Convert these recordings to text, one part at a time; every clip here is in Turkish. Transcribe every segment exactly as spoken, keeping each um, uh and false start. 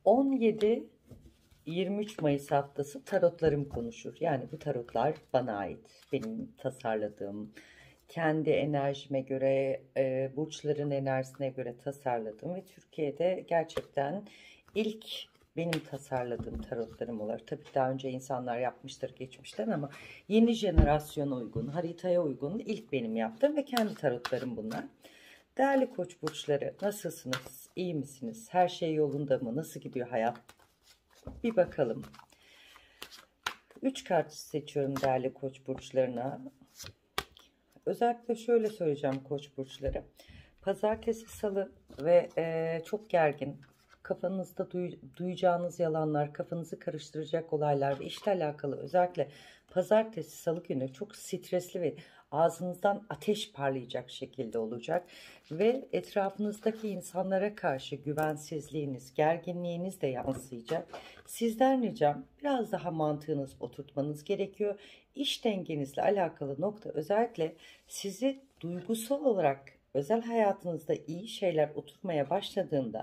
on yedi yirmi üç Mayıs haftası tarotlarım konuşur. Yani bu tarotlar bana ait. Benim tasarladığım, kendi enerjime göre, e, burçların enerjisine göre tasarladığım ve Türkiye'de gerçekten ilk benim tasarladığım tarotlarım olarak. Tabii daha önce insanlar yapmıştır geçmişten ama yeni jenerasyona uygun, haritaya uygun ilk benim yaptığım ve kendi tarotlarım bunlar. Değerli Koç burçları, nasılsınız? İyi misiniz? Her şey yolunda mı? Nasıl gidiyor hayat? Bir bakalım. üç kart seçiyorum değerli Koç burçlarına. Özellikle şöyle söyleyeceğim Koç burçları. Pazartesi, salı ve e, çok gergin, kafanızda duy, duyacağınız yalanlar, kafanızı karıştıracak olaylar ve işle alakalı özellikle pazartesi, salı günü çok stresli ve ağzınızdan ateş parlayacak şekilde olacak ve etrafınızdaki insanlara karşı güvensizliğiniz, gerginliğiniz de yansıyacak. Sizden ricam biraz daha mantığınız oturtmanız gerekiyor. İş dengenizle alakalı nokta özellikle sizi duygusal olarak özel hayatınızda iyi şeyler oturmaya başladığında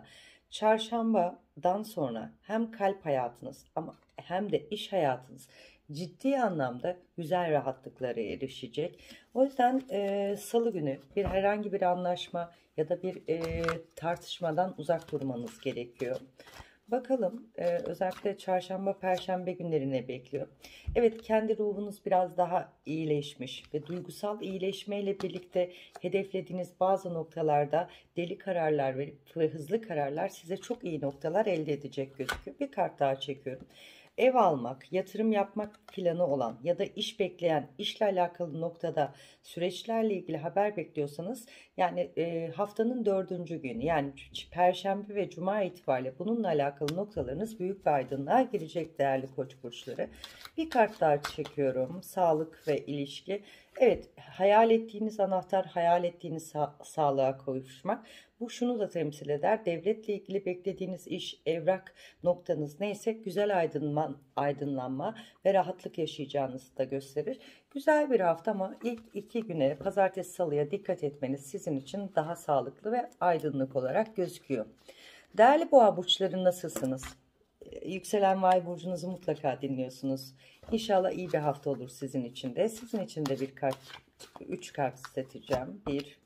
çarşambadan sonra hem kalp hayatınız ama hem de iş hayatınız ciddi anlamda güzel rahatlıklara erişecek. O yüzden e, salı günü bir herhangi bir anlaşma ya da bir e, tartışmadan uzak durmanız gerekiyor. Bakalım e, özellikle çarşamba, perşembe günlerine bekliyor. Evet, kendi ruhunuz biraz daha iyileşmiş ve duygusal iyileşmeyle birlikte hedeflediğiniz bazı noktalarda deli kararlar ve hızlı kararlar size çok iyi noktalar elde edecek gözüküyor. Bir kart daha çekiyorum. Ev almak, yatırım yapmak planı olan ya da iş bekleyen, işle alakalı noktada süreçlerle ilgili haber bekliyorsanız yani e, haftanın dördüncü günü yani Perşembe ve Cuma itibariyle bununla alakalı noktalarınız büyük bir aydınlığa girecek değerli Koç burçları. Bir kart daha çekiyorum. Sağlık ve ilişki. Evet, hayal ettiğiniz anahtar, hayal ettiğiniz sa sağlığa kavuşmak. Bu şunu da temsil eder. Devletle ilgili beklediğiniz iş, evrak noktanız neyse güzel aydınlan, aydınlanma ve rahatlık yaşayacağınızı da gösterir. Güzel bir hafta ama ilk iki güne pazartesi salıya dikkat etmeniz sizin için daha sağlıklı ve aydınlık olarak gözüküyor. Değerli boğa burçları, nasılsınız? Yükselen Vay burcunuzu mutlaka dinliyorsunuz. İnşallah iyi bir hafta olur sizin için de. Sizin için de bir kart, üç kart seçeceğim. bir,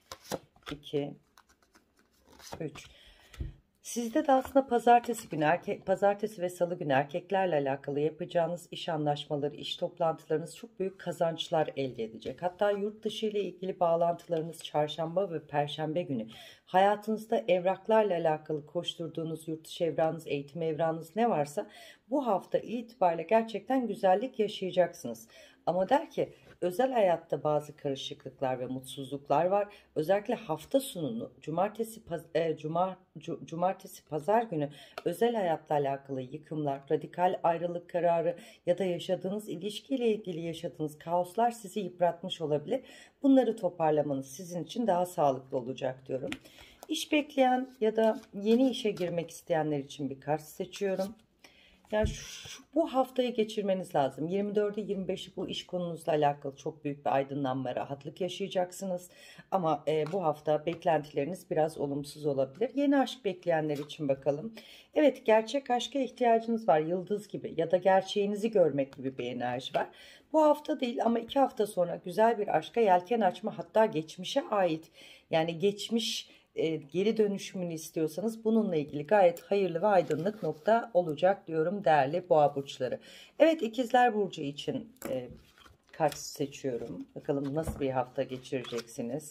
iki, üç. Sizde de aslında pazartesi günü, erkek, pazartesi ve salı günü erkeklerle alakalı yapacağınız iş anlaşmaları, iş toplantılarınız çok büyük kazançlar elde edecek. Hatta yurt dışı ile ilgili bağlantılarınız çarşamba ve perşembe günü. Hayatınızda evraklarla alakalı koşturduğunuz yurt dışı evranız, eğitim evranız ne varsa bu hafta itibariyle gerçekten güzellik yaşayacaksınız. Ama der ki özel hayatta bazı karışıklıklar ve mutsuzluklar var. Özellikle hafta sonunu cumartesi paz, e, cuma cu, cumartesi pazar günü özel hayatla alakalı yıkımlar, radikal ayrılık kararı ya da yaşadığınız ilişkiyle ilgili yaşadığınız kaoslar sizi yıpratmış olabilir. Bunları toparlamanız sizin için daha sağlıklı olacak diyorum. İş bekleyen ya da yeni işe girmek isteyenler için bir kart seçiyorum. Yani şu, bu haftayı geçirmeniz lazım. yirmi dördü yirmi beşi bu iş konunuzla alakalı çok büyük bir aydınlanma, rahatlık yaşayacaksınız. Ama e, bu hafta beklentileriniz biraz olumsuz olabilir. Yeni aşk bekleyenler için bakalım. Evet, gerçek aşka ihtiyacınız var. Yıldız gibi ya da gerçeğinizi görmek gibi bir enerji var. Bu hafta değil ama iki hafta sonra güzel bir aşka yelken açma, hatta geçmişe ait yani geçmiş e, geri dönüşümünü istiyorsanız bununla ilgili gayet hayırlı ve aydınlık nokta olacak diyorum değerli boğa burçları. Evet, ikizler burcu için e, kart seçiyorum. Bakalım nasıl bir hafta geçireceksiniz.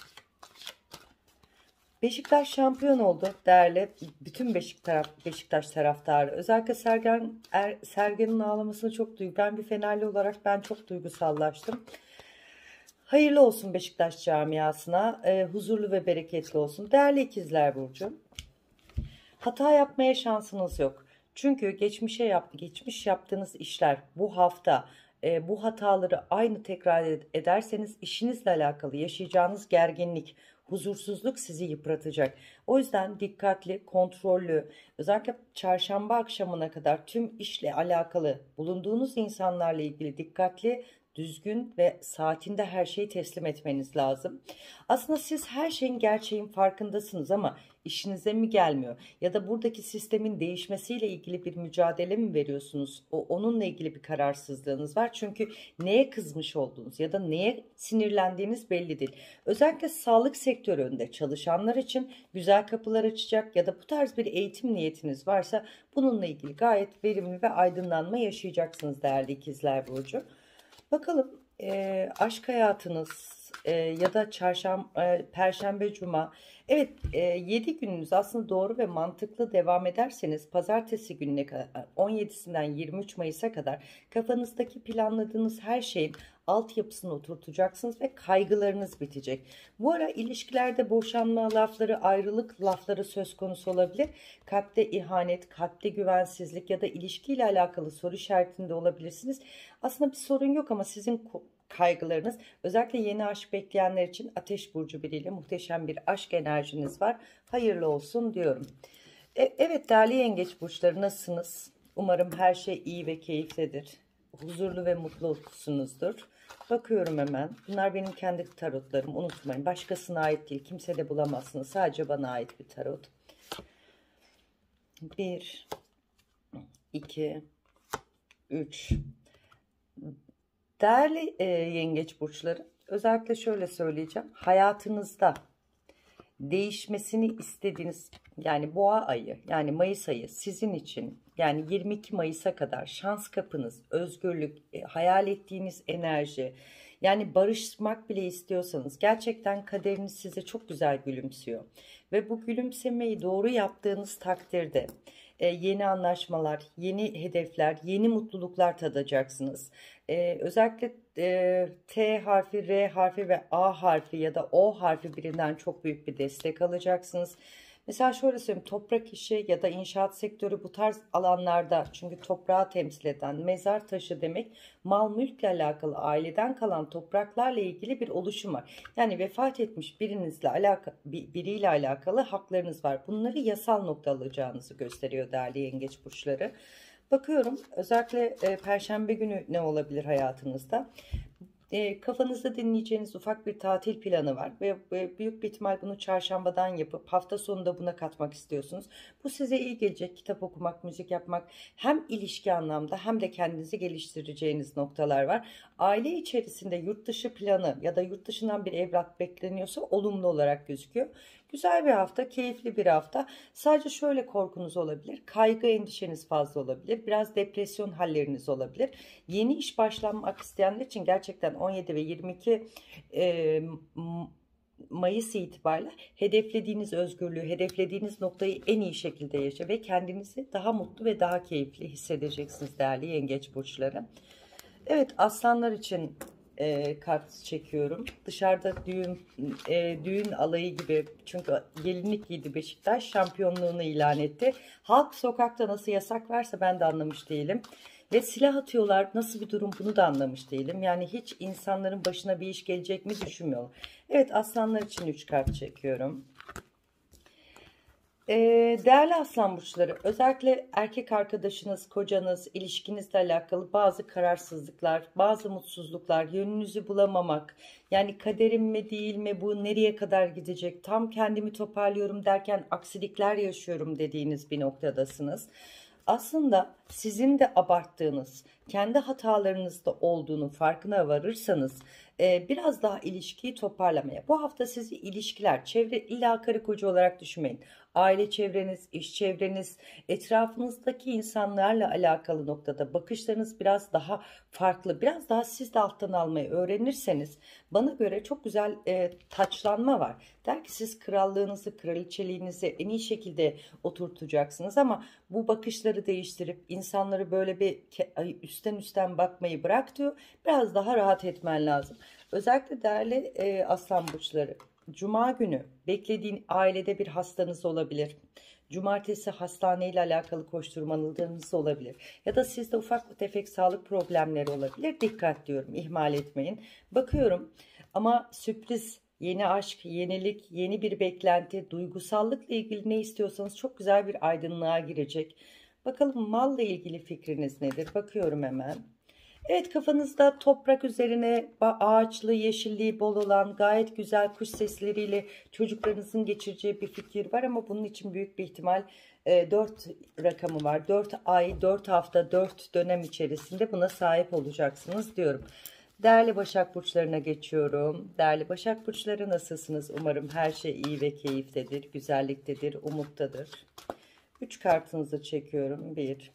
Beşiktaş şampiyon oldu değerli bütün Beşik taraf, Beşiktaş taraftarı. Özellikle Sergen er, Sergen'in ağlamasını çok duygu. Ben bir Fenerli olarak ben çok duygusallaştım. Hayırlı olsun Beşiktaş camiasına, e, huzurlu ve bereketli olsun. Değerli ikizler burcu, hata yapmaya şansınız yok. Çünkü geçmişe yap, geçmiş yaptığınız işler bu hafta e, bu hataları aynı tekrar ederseniz işinizle alakalı yaşayacağınız gerginlik, huzursuzluk sizi yıpratacak. O yüzden dikkatli, kontrollü, özellikle çarşamba akşamına kadar tüm işle alakalı bulunduğunuz insanlarla ilgili dikkatli düzgün ve saatinde her şeyi teslim etmeniz lazım. Aslında siz her şeyin gerçeğin farkındasınız ama işinize mi gelmiyor? Ya da buradaki sistemin değişmesiyle ilgili bir mücadele mi veriyorsunuz? O, onunla ilgili bir kararsızlığınız var. Çünkü neye kızmış olduğunuz ya da neye sinirlendiğiniz belli değil. Özellikle sağlık sektöründe çalışanlar için güzel kapılar açacak ya da bu tarz bir eğitim niyetiniz varsa bununla ilgili gayet verimli ve aydınlanma yaşayacaksınız değerli ikizler burcu. Bakalım e, aşk hayatınız e, ya da çarşamba, e, perşembe, cuma. Evet, e, yedi gününüz aslında doğru ve mantıklı devam ederseniz pazartesi gününe kadar on yedisinden yirmi üç Mayıs'a kadar kafanızdaki planladığınız her şeyin altyapısını oturtacaksınız ve kaygılarınız bitecek. Bu ara ilişkilerde boşanma lafları, ayrılık lafları söz konusu olabilir. Kalpte ihanet, kalpte güvensizlik ya da ilişkiyle alakalı soru işaretinde olabilirsiniz. Aslında bir sorun yok ama sizin kaygılarınız, özellikle yeni aşk bekleyenler için Ateş burcu biriyle muhteşem bir aşk enerjiniz var. Hayırlı olsun diyorum. E, evet değerli yengeç burçları, nasılsınız? Umarım her şey iyi ve keyiflidir. Huzurlu ve mutlusunuzdur. Bakıyorum hemen. Bunlar benim kendi tarotlarım. Unutmayın. Başkasına ait değil. Kimse de bulamazsınız. Sadece bana ait bir tarot. Bir, iki, üç. Değerli e, yengeç burçları, özellikle şöyle söyleyeceğim. Hayatınızda değişmesini istediğiniz, yani boğa ayı, yani Mayıs ayı sizin için, yani yirmi iki Mayıs'a kadar şans kapınız, özgürlük, e, hayal ettiğiniz enerji, yani barışmak bile istiyorsanız gerçekten kaderiniz size çok güzel gülümsüyor. Ve bu gülümsemeyi doğru yaptığınız takdirde e, yeni anlaşmalar, yeni hedefler, yeni mutluluklar tadacaksınız. E, özellikle e, T harfi, R harfi ve A harfi ya da O harfi birinden çok büyük bir destek alacaksınız. Mesela şöyle söyleyeyim, toprak işi ya da inşaat sektörü, bu tarz alanlarda, çünkü toprağı temsil eden mezar taşı demek, mal mülkle alakalı, aileden kalan topraklarla ilgili bir oluşum var. Yani vefat etmiş birinizle alakalı, biriyle alakalı haklarınız var. Bunları yasal nokta alacağınızı gösteriyor değerli yengeç burçları. Bakıyorum özellikle e, Perşembe günü ne olabilir hayatınızda? E, kafanızda dinleyeceğiniz ufak bir tatil planı var ve e, büyük bir ihtimal bunu çarşambadan yapıp hafta sonunda buna katmak istiyorsunuz. Bu size iyi gelecek. Kitap okumak, müzik yapmak, hem ilişki anlamda hem de kendinizi geliştireceğiniz noktalar var. Aile içerisinde yurt dışı planı ya da yurt dışından bir evlat bekleniyorsa olumlu olarak gözüküyor. Güzel bir hafta, keyifli bir hafta. Sadece şöyle korkunuz olabilir. Kaygı, endişeniz fazla olabilir. Biraz depresyon halleriniz olabilir. Yeni iş başlamak isteyenler için gerçekten on yedi ve yirmi iki e, Mayıs itibariyle hedeflediğiniz özgürlüğü, hedeflediğiniz noktayı en iyi şekilde yaşa ve kendinizi daha mutlu ve daha keyifli hissedeceksiniz değerli yengeç burçları. Evet, aslanlar için e, kart çekiyorum. Dışarıda düğün e, düğün alayı gibi, çünkü gelinlik giydi Beşiktaş, şampiyonluğunu ilan etti. Halk sokakta nasıl yasak varsa ben de anlamış değilim. Ve silah atıyorlar, nasıl bir durum, bunu da anlamış değilim. Yani hiç insanların başına bir iş gelecek mi düşünmüyorum. Evet, aslanlar için üç kart çekiyorum. Ee, değerli aslan burçları, özellikle erkek arkadaşınız, kocanız, ilişkinizle alakalı bazı kararsızlıklar, bazı mutsuzluklar, yönünüzü bulamamak, yani kaderim mi değil mi, bu nereye kadar gidecek, tam kendimi toparlıyorum derken aksilikler yaşıyorum dediğiniz bir noktadasınız. Aslında sizin de abarttığınız, kendi hatalarınızda olduğunu farkına varırsanız e, biraz daha ilişkiyi toparlamaya. Bu hafta sizi ilişkiler, çevre, illa karı koca olarak düşünmeyin. Aile çevreniz, iş çevreniz, etrafınızdaki insanlarla alakalı noktada bakışlarınız biraz daha farklı. Biraz daha siz de alttan almayı öğrenirseniz bana göre çok güzel e, taçlanma var. Der ki siz krallığınızı, kraliçeliğinizi en iyi şekilde oturtacaksınız ama bu bakışları değiştirip insanları böyle bir üstten üstten bakmayı bırak diyor. Biraz daha rahat etmen lazım. Özellikle değerli e, aslan burçları, Cuma günü beklediğin ailede bir hastanız olabilir. Cumartesi hastaneyle alakalı koşturmanız olabilir. Ya da sizde ufak tefek sağlık problemleri olabilir. Dikkat diyorum, ihmal etmeyin. Bakıyorum ama sürpriz, yeni aşk, yenilik, yeni bir beklenti, duygusallıkla ilgili ne istiyorsanız çok güzel bir aydınlığa girecek. Bakalım malla ilgili fikriniz nedir? Bakıyorum hemen. Evet, kafanızda toprak üzerine ağaçlı, yeşilliği bol olan gayet güzel kuş sesleriyle çocuklarınızın geçireceği bir fikir var ama bunun için büyük bir ihtimal e, dört rakamı var. dört ay, dört hafta, dört dönem içerisinde buna sahip olacaksınız diyorum. Değerli Başak Burçlarına geçiyorum. Değerli Başak Burçları, nasılsınız? Umarım her şey iyi ve keyiftedir, güzelliktedir, umuttadır. üç kartınızı çekiyorum. bir,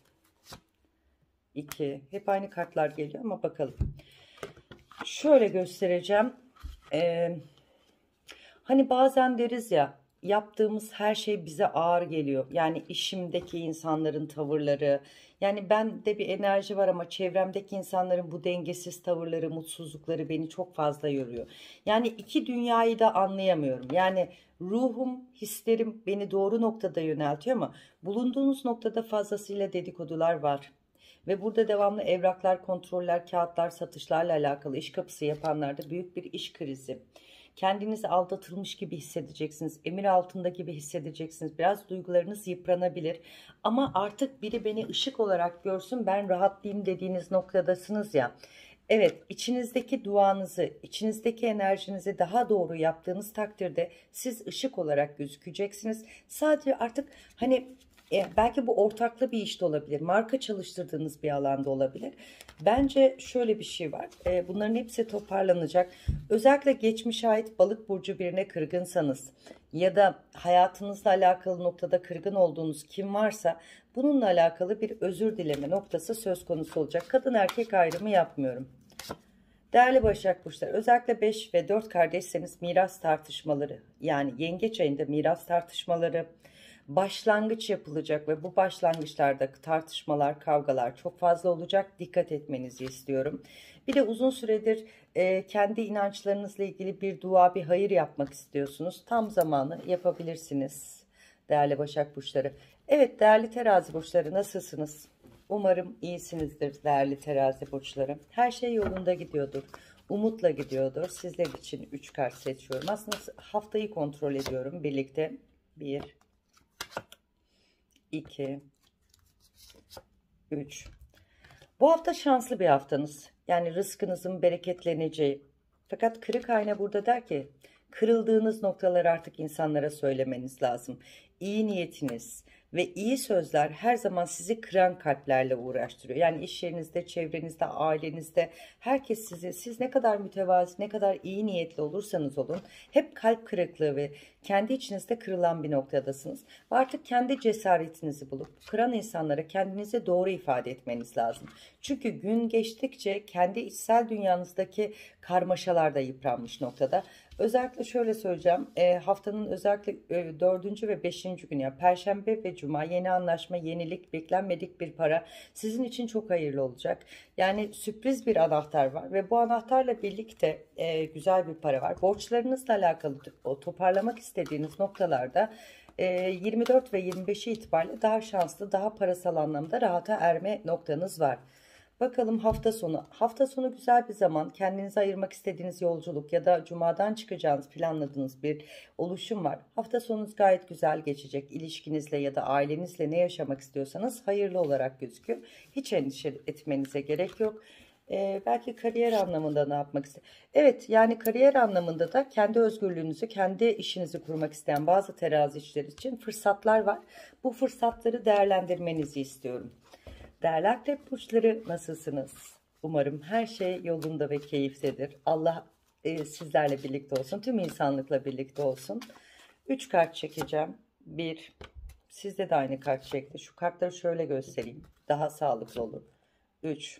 iki, hep aynı kartlar geliyor ama bakalım. Şöyle göstereceğim. Ee, hani bazen deriz ya, yaptığımız her şey bize ağır geliyor. Yani işimdeki insanların tavırları, yani bende bir enerji var ama çevremdeki insanların bu dengesiz tavırları, mutsuzlukları beni çok fazla yoruyor. Yani iki dünyayı da anlayamıyorum. Yani ruhum, hislerim beni doğru noktada yöneltiyor ama bulunduğunuz noktada fazlasıyla dedikodular var. Ve burada devamlı evraklar, kontroller, kağıtlar, satışlarla alakalı iş kapısı yapanlarda büyük bir iş krizi. Kendinizi aldatılmış gibi hissedeceksiniz. Emir altında gibi hissedeceksiniz. Biraz duygularınız yıpranabilir. Ama artık biri beni ışık olarak görsün, ben rahatlayayım dediğiniz noktadasınız ya. Evet, içinizdeki duanızı, içinizdeki enerjinizi daha doğru yaptığınız takdirde siz ışık olarak gözükeceksiniz. Sadece artık hani e, belki bu ortaklı bir işte olabilir, marka çalıştırdığınız bir alanda olabilir. Bence şöyle bir şey var, e, bunların hepsi toparlanacak. Özellikle geçmişe ait balık burcu birine kırgınsanız ya da hayatınızla alakalı noktada kırgın olduğunuz kim varsa bununla alakalı bir özür dileme noktası söz konusu olacak. Kadın erkek ayrımı yapmıyorum. Değerli Başak Burçları, özellikle beş ve dört kardeşseniz miras tartışmaları, yani yengeç ayında miras tartışmaları başlangıç yapılacak ve bu başlangıçlarda tartışmalar, kavgalar çok fazla olacak. Dikkat etmenizi istiyorum. Bir de uzun süredir e, kendi inançlarınızla ilgili bir dua, bir hayır yapmak istiyorsunuz. Tam zamanı yapabilirsiniz değerli Başak Burçları. Evet değerli Terazi Burçları, nasılsınız? Umarım iyisinizdir değerli Terazi Burçları. Her şey yolunda gidiyordur. Umutla gidiyordur. Sizler için üç kart seçiyorum. Aslında haftayı kontrol ediyorum birlikte. bir, iki, üç. Bu hafta şanslı bir haftanız. Yani rızkınızın bereketleneceği. Fakat kırık ayna burada der ki, kırıldığınız noktaları artık insanlara söylemeniz lazım. İyi niyetiniz ve iyi sözler her zaman sizi kıran kalplerle uğraştırıyor. Yani iş yerinizde, çevrenizde, ailenizde herkes sizi, siz ne kadar mütevazi, ne kadar iyi niyetli olursanız olun, hep kalp kırıklığı ve kendi içinizde kırılan bir noktadasınız. Ve artık kendi cesaretinizi bulup kıran insanlara kendinizi doğru ifade etmeniz lazım. Çünkü gün geçtikçe kendi içsel dünyanızdaki karmaşalar da yıpranmış noktada. Özellikle şöyle söyleyeceğim, e, haftanın özellikle e, dördüncü ve beşinci günü, ya Perşembe ve Cuma, yeni anlaşma, yenilik, beklenmedik bir para sizin için çok hayırlı olacak. Yani sürpriz bir anahtar var ve bu anahtarla birlikte e, güzel bir para var. Borçlarınızla alakalı o toparlamak istediğiniz noktalarda e, yirmi dört ve yirmi beşi itibariyle daha şanslı, daha parasal anlamda rahata erme noktanız var. Bakalım hafta sonu. Hafta sonu güzel bir zaman. Kendinize ayırmak istediğiniz yolculuk ya da cumadan çıkacağınız, planladığınız bir oluşum var. Hafta sonunuz gayet güzel geçecek. İlişkinizle ya da ailenizle ne yaşamak istiyorsanız hayırlı olarak gözüküyor. Hiç endişe etmenize gerek yok. Ee, belki kariyer anlamında ne yapmak ister? Evet, yani kariyer anlamında da kendi özgürlüğünüzü, kendi işinizi kurmak isteyen bazı terazi işler için fırsatlar var. Bu fırsatları değerlendirmenizi istiyorum. Değerli Akrep Burçları, nasılsınız? Umarım her şey yolunda ve keyiftedir. Allah e, sizlerle birlikte olsun. Tüm insanlıkla birlikte olsun. üç kart çekeceğim. bir. Sizde de aynı kart çekti. Şu kartları şöyle göstereyim. Daha sağlıklı olur. üç.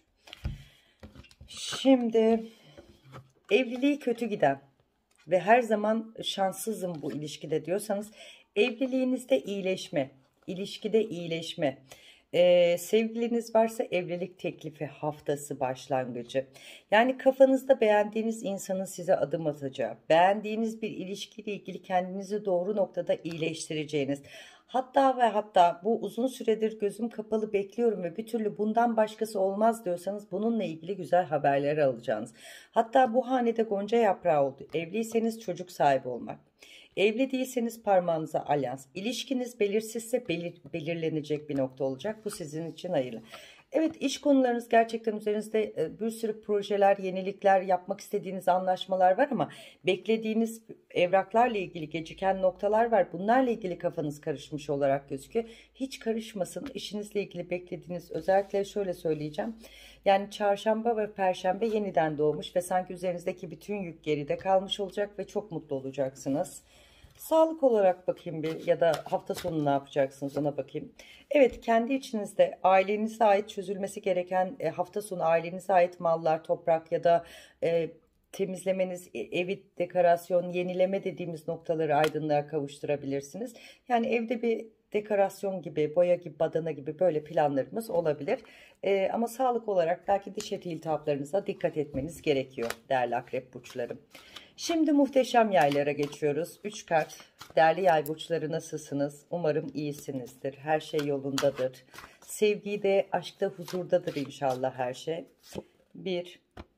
Şimdi evliliği kötü giden ve her zaman şanssızım bu ilişkide diyorsanız, evliliğinizde iyileşme, ilişkide iyileşme. Ee, sevgiliniz varsa evlilik teklifi haftası başlangıcı. Yani kafanızda beğendiğiniz insanın size adım atacağı, beğendiğiniz bir ilişkiyle ilgili kendinizi doğru noktada iyileştireceğiniz. Hatta ve hatta bu uzun süredir gözüm kapalı bekliyorum ve bir türlü bundan başkası olmaz diyorsanız bununla ilgili güzel haberler alacağınız. Hatta bu hanede gonca yaprağı oldu. Evliyseniz çocuk sahibi olmak. Evli değilseniz parmağınıza alyans. İlişkiniz belirsizse belir, belirlenecek bir nokta olacak. Bu sizin için hayırlı. Evet, iş konularınız gerçekten üzerinizde e, bir sürü projeler, yenilikler, yapmak istediğiniz anlaşmalar var ama beklediğiniz evraklarla ilgili geciken noktalar var. Bunlarla ilgili kafanız karışmış olarak gözüküyor. Hiç karışmasın. İşinizle ilgili beklediğiniz, özellikle şöyle söyleyeceğim. Yani çarşamba ve perşembe yeniden doğmuş ve sanki üzerinizdeki bütün yük geride kalmış olacak ve çok mutlu olacaksınız. Sağlık olarak bakayım bir, ya da hafta sonu ne yapacaksınız ona bakayım. Evet, kendi içinizde ailenize ait çözülmesi gereken, e, hafta sonu ailenize ait mallar, toprak ya da e, temizlemeniz, e, evi dekorasyon, yenileme dediğimiz noktaları aydınlığa kavuşturabilirsiniz. Yani evde bir dekorasyon gibi, boya gibi, badana gibi böyle planlarımız olabilir. E, ama sağlık olarak belki diş eti iltihaplarınıza dikkat etmeniz gerekiyor değerli akrep burçlarım. Şimdi muhteşem yaylara geçiyoruz. üç kart. Değerli yay burçları, nasılsınız? Umarım iyisinizdir. Her şey yolundadır. Sevgide, aşkta, huzurdadır inşallah her şey. bir,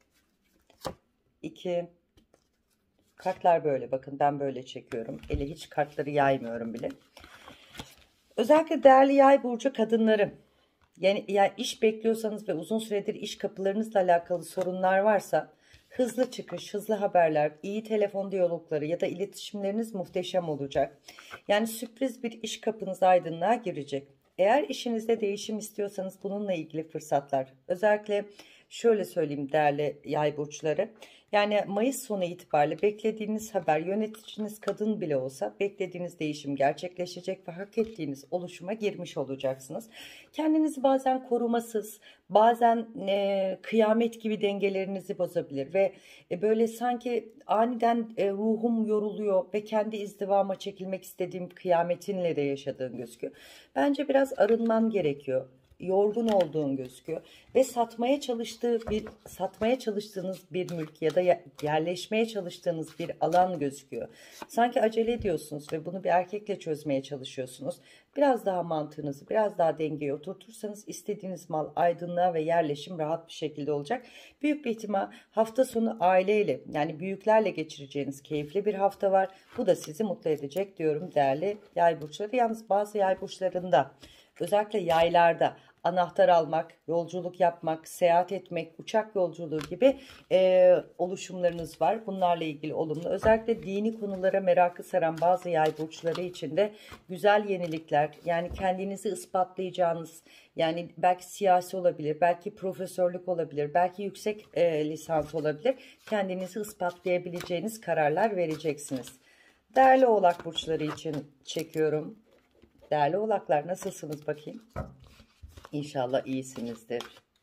iki, kartlar böyle. Bakın ben böyle çekiyorum. Ele hiç kartları yaymıyorum bile. Özellikle değerli yay burcu kadınları. Yani, yani iş bekliyorsanız ve uzun süredir iş kapılarınızla alakalı sorunlar varsa, hızlı çıkış, hızlı haberler, iyi telefon diyalogları ya da iletişimleriniz muhteşem olacak. Yani sürpriz bir iş kapınız aydınlığa girecek. Eğer işinizde değişim istiyorsanız bununla ilgili fırsatlar. Özellikle şöyle söyleyeyim değerli yay burçları. Yani Mayıs sonu itibariyle beklediğiniz haber, yöneticiniz kadın bile olsa beklediğiniz değişim gerçekleşecek ve hak ettiğiniz oluşuma girmiş olacaksınız. Kendinizi bazen korumasız, bazen e, kıyamet gibi dengelerinizi bozabilir ve e, böyle sanki aniden e, ruhum yoruluyor ve kendi izdivama çekilmek istediğim kıyametinle de yaşadığın gözüküyor. Bence biraz arınman gerekiyor. Yorgun olduğun gözüküyor ve satmaya çalıştığı bir satmaya çalıştığınız bir mülk ya da yerleşmeye çalıştığınız bir alan gözüküyor. Sanki acele ediyorsunuz ve bunu bir erkekle çözmeye çalışıyorsunuz. Biraz daha mantığınızı biraz daha dengeye oturtursanız istediğiniz mal, aydınlığa ve yerleşim rahat bir şekilde olacak. Büyük bir ihtimal hafta sonu aileyle, yani büyüklerle geçireceğiniz keyifli bir hafta var. Bu da sizi mutlu edecek diyorum değerli yay burçları. Yalnız bazı yay burçlarında, özellikle yaylarda, anahtar almak, yolculuk yapmak, seyahat etmek, uçak yolculuğu gibi e, oluşumlarınız var. Bunlarla ilgili olumlu. Özellikle dini konulara merakı saran bazı yay burçları için de güzel yenilikler, yani kendinizi ispatlayacağınız, yani belki siyasi olabilir, belki profesörlük olabilir, belki yüksek e, lisans olabilir. Kendinizi ispatlayabileceğiniz kararlar vereceksiniz. Değerli oğlak burçları için çekiyorum. Değerli oğlaklar, nasılsınız bakayım? İnşallah iyisinizdir.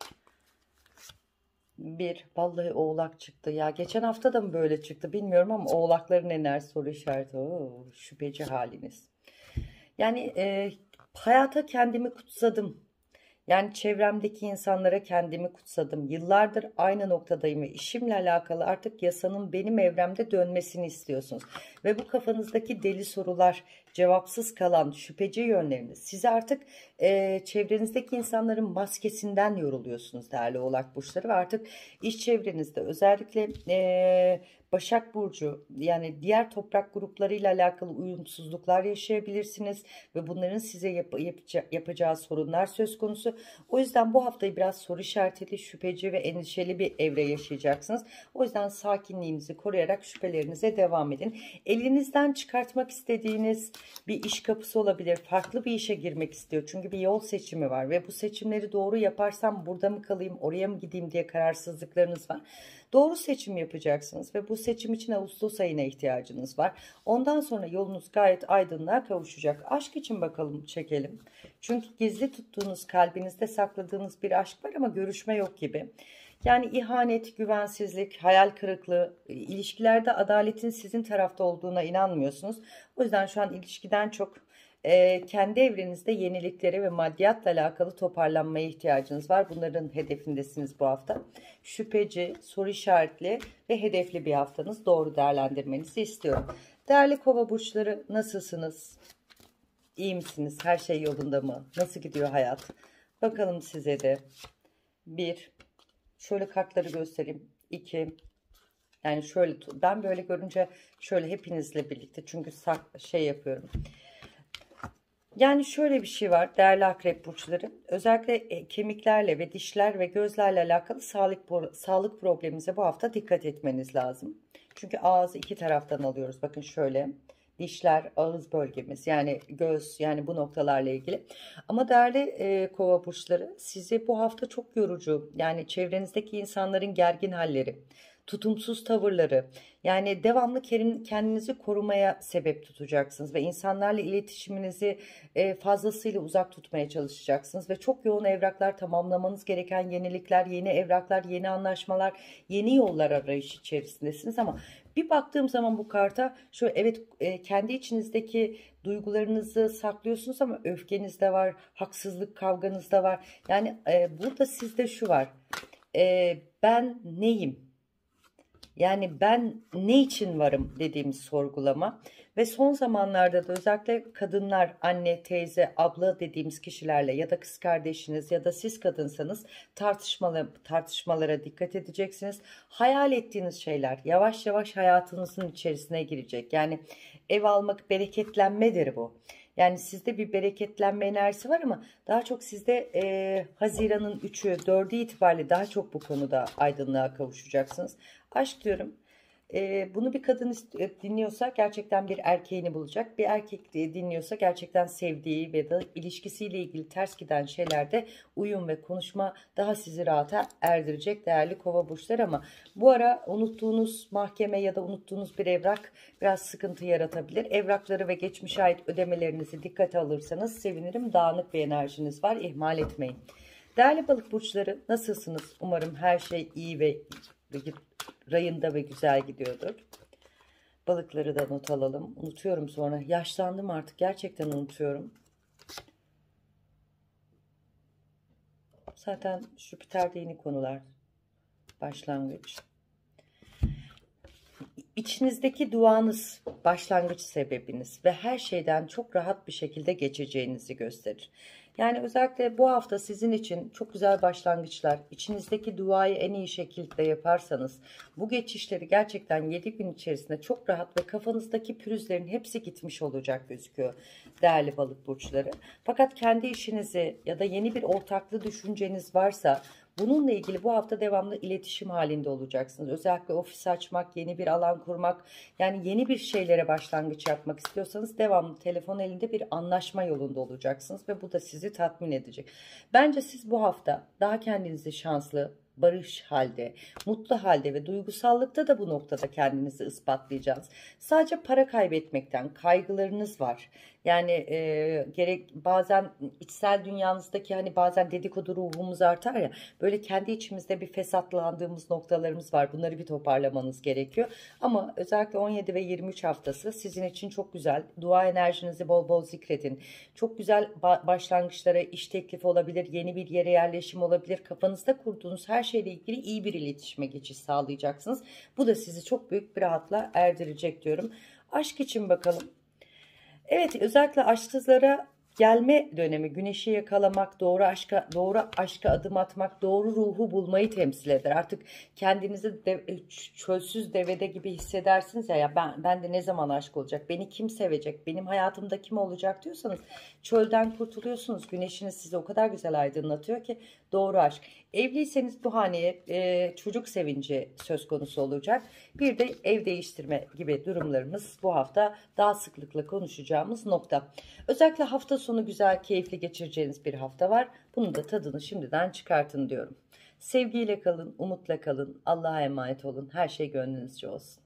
Bir, vallahi oğlak çıktı ya. Geçen hafta da mı böyle çıktı bilmiyorum ama oğlakların enerji soru işareti. Oo, şüpheci haliniz. Yani e, hayata kendimi kutsadım. Yani çevremdeki insanlara kendimi kutsadım. Yıllardır aynı noktadayım ve işimle alakalı artık yasanın benim evremde dönmesini istiyorsunuz. Ve bu kafanızdaki deli sorular, cevapsız kalan şüpheci yönleriniz, size artık e, çevrenizdeki insanların maskesinden yoruluyorsunuz değerli oğlak burçları. Ve artık iş çevrenizde özellikle e, Başak Burcu, yani diğer toprak gruplarıyla alakalı uyumsuzluklar yaşayabilirsiniz ve bunların size yap yapacağı, yapacağı sorunlar söz konusu. O yüzden bu haftayı biraz soru işaretli, şüpheci ve endişeli bir evre yaşayacaksınız. O yüzden sakinliğinizi koruyarak şüphelerinize devam edin. Elinizden çıkartmak istediğiniz bir iş kapısı olabilir. Farklı bir işe girmek istiyor. Çünkü bir yol seçimi var ve bu seçimleri doğru yaparsam burada mı kalayım, oraya mı gideyim diye kararsızlıklarınız var. Doğru seçim yapacaksınız ve bu seçim için Ağustos ayına ihtiyacınız var. Ondan sonra yolunuz gayet aydınlığa kavuşacak. Aşk için bakalım, çekelim. Çünkü gizli tuttuğunuz, kalbinizde sakladığınız bir aşk var ama görüşme yok gibi. Yani ihanet, güvensizlik, hayal kırıklığı, ilişkilerde adaletin sizin tarafta olduğuna inanmıyorsunuz. O yüzden şu an ilişkiden çok e, kendi evrenizde yeniliklere ve maddiyatla alakalı toparlanmaya ihtiyacınız var. Bunların hedefindesiniz bu hafta. Şüpheci, soru işaretli ve hedefli bir haftanız. Doğru değerlendirmenizi istiyorum. Değerli kova burçları, nasılsınız? İyi misiniz? Her şey yolunda mı? Nasıl gidiyor hayat? Bakalım size de. Bir, şöyle kartları göstereyim. İki, yani şöyle, ben böyle görünce şöyle hepinizle birlikte, çünkü sak, şey yapıyorum. Yani şöyle bir şey var değerli akrep burçları. Özellikle e, kemiklerle ve dişler ve gözlerle alakalı sağlık pro- sağlık problemimize bu hafta dikkat etmeniz lazım. Çünkü ağzı iki taraftan alıyoruz. Bakın şöyle. Dişler, ağız bölgemiz yani göz yani bu noktalarla ilgili. Ama değerli e, kova burçları sizi bu hafta çok yorucu yani çevrenizdeki insanların gergin halleri, tutumsuz tavırları yani devamlı kerin- kendinizi korumaya sebep tutacaksınız ve insanlarla iletişiminizi e, fazlasıyla uzak tutmaya çalışacaksınız ve çok yoğun evraklar tamamlamanız gereken yenilikler, yeni evraklar, yeni anlaşmalar, yeni yollar arayış içerisindesiniz ama bir baktığım zaman bu karta şu evet e, kendi içinizdeki duygularınızı saklıyorsunuz ama öfkeniz de var, haksızlık kavganız da var. Yani e, burada sizde şu var. E, ben neyim? Yani ben ne için varım dediğimiz sorgulama ve son zamanlarda da özellikle kadınlar, anne, teyze, abla dediğimiz kişilerle ya da kız kardeşiniz ya da siz kadınsanız tartışmalı, tartışmalara dikkat edeceksiniz. Hayal ettiğiniz şeyler yavaş yavaş hayatınızın içerisine girecek. Yani ev almak bereketlenmedir bu. Yani sizde bir bereketlenme enerjisi var ama daha çok sizde e, Haziran'ın üçü dördü itibariyle daha çok bu konuda aydınlığa kavuşacaksınız. Aşk diyorum. Ee, bunu bir kadın ist- e, dinliyorsa gerçekten bir erkeğini bulacak. Bir erkek de dinliyorsa gerçekten sevdiği ve da ilişkisiyle ilgili ters giden şeylerde uyum ve konuşma daha sizi rahata erdirecek değerli kova burçları ama bu ara unuttuğunuz mahkeme ya da unuttuğunuz bir evrak biraz sıkıntı yaratabilir. Evrakları ve geçmişe ait ödemelerinizi dikkate alırsanız sevinirim. Dağınık bir enerjiniz var. İhmal etmeyin. Değerli balık burçları nasılsınız? Umarım her şey iyi ve rayında ve güzel gidiyordur. Balıkları da not alalım. Unutuyorum sonra. Yaşlandım artık. Gerçekten unutuyorum. Zaten Jüpiter'de yeni konular. Başlangıç. İçinizdeki duanız, başlangıç sebebiniz ve her şeyden çok rahat bir şekilde geçeceğinizi gösterir. Yani özellikle bu hafta sizin için çok güzel başlangıçlar, içinizdeki duayı en iyi şekilde yaparsanız bu geçişleri gerçekten yedi gün içerisinde çok rahat ve kafanızdaki pürüzlerin hepsi gitmiş olacak gözüküyor değerli balık burçları. Fakat kendi işinizi ya da yeni bir ortaklı düşünceniz varsa bununla ilgili bu hafta devamlı iletişim halinde olacaksınız. Özellikle ofis açmak, yeni bir alan kurmak, yani yeni bir şeylere başlangıç yapmak istiyorsanız devamlı telefon elinde bir anlaşma yolunda olacaksınız ve bu da sizi tatmin edecek. Bence siz bu hafta daha kendinizi şanslı, barış halde, mutlu halde ve duygusallıkta da bu noktada kendinizi ispatlayacağınız. Sadece para kaybetmekten kaygılarınız var. Yani e, gerek bazen içsel dünyanızdaki hani bazen dedikodu ruhumuz artar ya böyle kendi içimizde bir fesatlandığımız noktalarımız var. Bunları bir toparlamanız gerekiyor. Ama özellikle on yedi ve yirmi üç haftası sizin için çok güzel. Dua enerjinizi bol bol zikredin. Çok güzel başlangıçlara iş teklifi olabilir, yeni bir yere yerleşim olabilir. Kafanızda kurduğunuz her şeyle ilgili iyi bir iletişime geçiş sağlayacaksınız. Bu da sizi çok büyük bir rahatla erdirecek diyorum. Aşk için bakalım. Evet, özellikle aşksızlara gelme dönemi, güneşi yakalamak, doğru aşka doğru aşka adım atmak, doğru ruhu bulmayı temsil eder. Artık kendinizi de, çölsüz devede gibi hissedersiniz ya, ya ben ben de ne zaman aşk olacak? Beni kim sevecek? Benim hayatımda kim olacak diyorsanız çölden kurtuluyorsunuz. Güneşiniz sizi o kadar güzel aydınlatıyor ki doğru aşk. Evliyseniz bu haneye e, çocuk sevinci söz konusu olacak. Bir de ev değiştirme gibi durumlarımız bu hafta daha sıklıkla konuşacağımız nokta. Özellikle hafta sonu güzel, keyifli geçireceğiniz bir hafta var. Bunun da tadını şimdiden çıkartın diyorum. Sevgiyle kalın, umutla kalın, Allah'a emanet olun. Her şey gönlünüzce olsun.